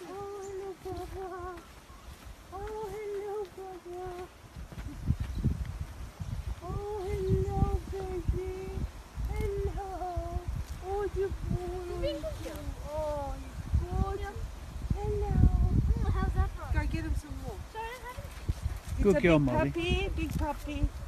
Oh, hello, Papa. Oh, hello, Papa. Oh, hello, baby. Hello. Oh, you boy. Oh, you gorgeous. Hello. How's that from? Go get him some more. Sorry, I haven't. It's Good a girl, big Molly. puppy, big puppy.